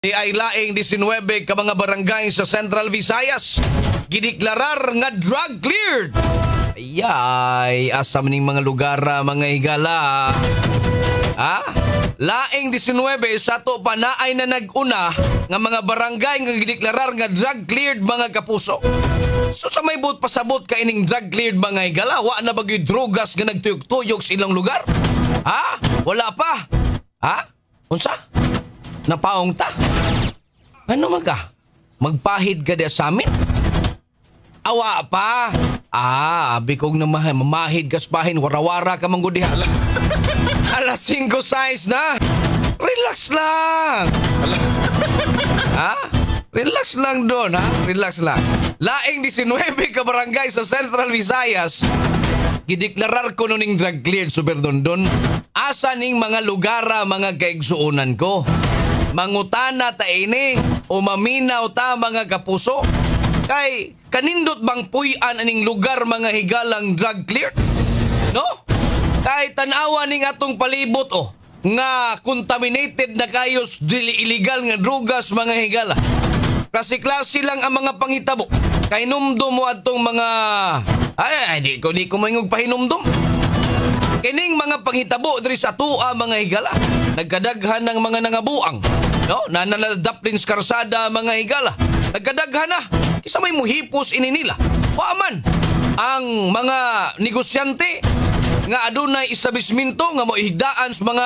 Di ay laing 19 ka mga barangay sa Central Visayas gideklarar nga drug cleared. Ayay, asam ning mga lugar mga higala. Ha? Laing 19 sa to pa naay na nag-una nga mga barangay nga gideklarar nga drug cleared mga kapuso. So sa may buot pasabot ka ining drug cleared mga higala, wa na bagay drogas nga nagtuyok-tuyok sa ilang lugar? Ha? Wala pa? Ha? Unsa? Napaong ta? Ano ka? Magpahid ka sa amin? Awa pa? Abi kong mamahid ka sa pahin, warawara ka manggudiha. Alas 5 size na. Relax lang. Ha? Relax lang doon, ha? Relax lang. Laing 19 ka barangay sa Central Visayas gideklarar ko nuning drug cleared super dondon. Asa ning mga lugara mga kaigsuunan ko? Mangutana ta ini o maminaw ta mga kapuso? Kay kanindot bang puy-an aning lugar mga higalang drug cleared? No? Kay tanawa ning atong palibot nga contaminated na kayos dili illegal nga drugas mga higala. Klase-klase lang ang mga pangitabo. Kay numdum mo atong mga di ko maingog pahinumdum. Kining mga panghitabo diri sa tua mga higala. Nagkadaghan ng mga nangabuang. No, nanaladaplin sa karsada mga higala. Nagkadaghan na. Kisa may muhipos ini nila. Waaman ang mga negosyante nga adunay establishmento nga moihigdaan sa mga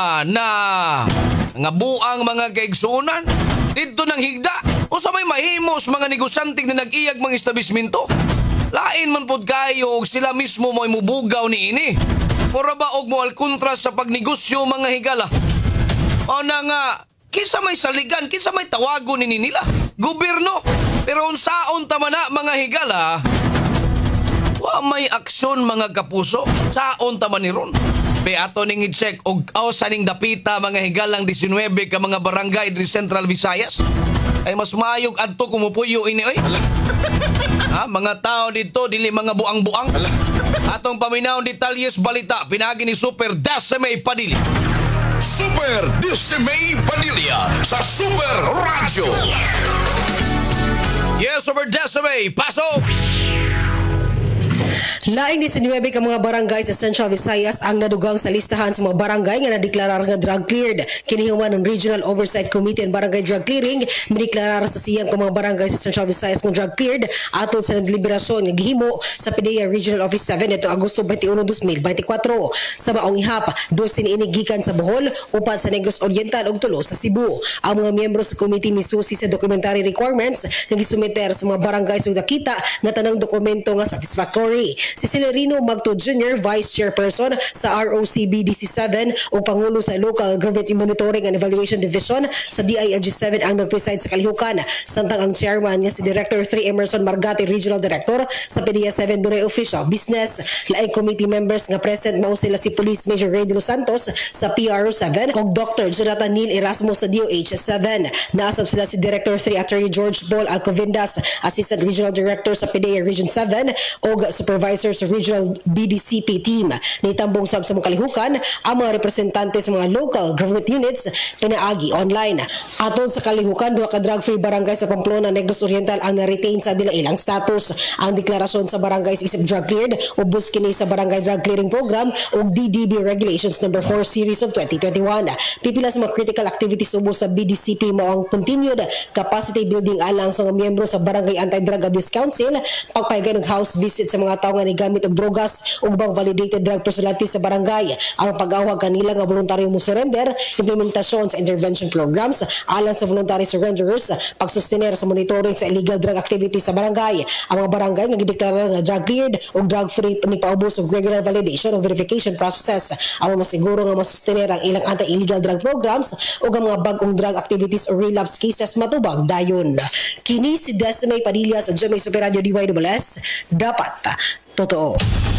nga buang mga kaigsuunan dito nang higda. O sa may mahimos mga negosyante na nag-iyag mga establishmento. Lain man pod kayo og sila mismo mo'y mubugaw ni ini. Pura ba og mo alkontra sa pagnegosyo mga higala? O na nga, kinsa may saligan, kinsa may tawagon ni nila? Gobyerno. Pero unsaon tama na mga higala? Wa may aksyon mga kapuso. Saon tama ni ron? Be ato ning i-check og sa ning dapita mga higalang 19 ka mga barangay di Central Visayas. Ay mas maayog adto kumupuyo ini oy. Mga tao dito dili mga buang-buang. Atong paminaw detalyes balita pinagi ni Super Decime Padilla. Super Decime Padilla sa Super Radio. Yes, Super Decime, pasok! Laing 19 ka mga barangay sa Central Visayas ang nadugang sa listahan sa mga barangay nga nadeklarar nga drug cleared. Kinihuman ng Regional Oversight Committee on Barangay Drug Clearing, mideklarar sa siyang mga barangay sa Central Visayas nga drug cleared atol sa nagdeliberasyon nga gihimo sa PDEA Regional Office 7 nito Agosto 21, 2024. Sa maong ihap, 12 ini gikan sa Bohol, 4 sa Negros Oriental ug 3 sa Cebu. Ang mga miyembro sa committee misusi sa documentary requirements nga gisumiter sa mga barangay sug nakita nga tanang dokumento nga satisfactory. Si Celerino Magto Jr., Vice Chairperson sa ROCBDC7 o Pangulo sa Local Government Monitoring and Evaluation Division sa DILG7 ang nag-preside sa kalihukan. Samtang ang chairman nga si Director 3 Emerson Margate, Regional Director sa PDEA7 dunay official business. Laing committee members nga present mao sila si Police Major Ray De Los Santos sa PRO7 ug Dr. Jonathan Neil Erasmo sa DOH7. Naasab sila si Director 3 Attorney George Paul Alcovindas, Assistant Regional Director sa PDEA Region 7 ug Supervisor sa Regional BDCP team. Nitambong sab sa mga kalihukan ang mga representante sa mga local government units pinaagi online. Aton sa kalihukan, 2 ka drug-free barangay sa Pamplona, Negros Oriental ang na-retain sa ilang status. Ang deklarasyon sa barangay isip drug cleared ubos kini sa Barangay Drug Clearing Program o DDB Regulations No. 4 Series of 2021. Pipila sa mga critical activities ubos sa BDCP mo ang continued capacity building alang sa mga miyembro sa Barangay Anti-Drug Abuse Council, pagpahigan ng house visit sa mga tao nga gamit og drogas ug bang validated drug personalities sa barangay, ang pag-awag kanila nga voluntaryo mo surrender, implementasyon sa intervention programs alang sa voluntary surrenderers, pagsustener sa monitoring sa illegal drug activities sa barangay. Ang mga barangay nga gideklarar nga drug cleared ug drug free ni paubos og regular validation ug verification process aron masiguro nga masustener ang ilang anti-illegal drug programs ug ang mga bag-ong drug activities o relapse cases matubag dayon. Kini si Decime Padilla sa GMA Super Radio DYWS, dapat totoo.